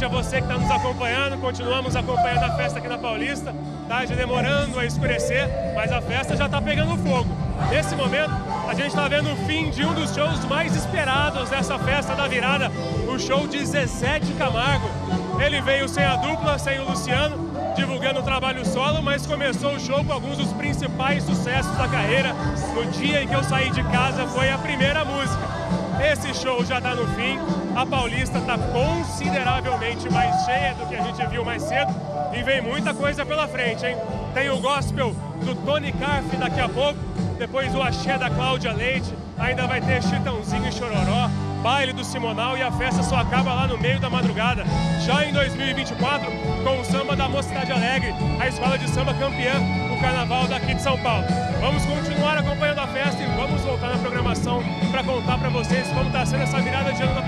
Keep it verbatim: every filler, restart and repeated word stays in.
a você que está nos acompanhando. Continuamos acompanhando a festa aqui na Paulista. Tá já demorando a escurecer, mas a festa já está pegando fogo. Nesse momento, a gente está vendo o fim de um dos shows mais esperados dessa festa da virada, o show de Zezé de Camargo. Ele veio sem a dupla, sem o Luciano, divulgando o trabalho solo, mas começou o show com alguns dos principais sucessos da carreira. No dia em que eu saí de casa foi a primeira música. Esse show já está no fim, a Paulista está consideravelmente mais cheia do que a gente viu mais cedo e vem muita coisa pela frente, hein? Tem o gospel do Tony Carf daqui a pouco, depois o axé da Cláudia Leite, ainda vai ter Chitãozinho e Chororó, baile do Simonal e a festa só acaba lá no meio da madrugada. Já em dois mil e vinte e quatro, com o samba da Mocidade Alegre, a escola de samba campeã, o carnaval daqui de São Paulo. Vamos continuar acompanhando a festa e vamos voltar na programação para contar para vocês como está sendo essa virada de ano na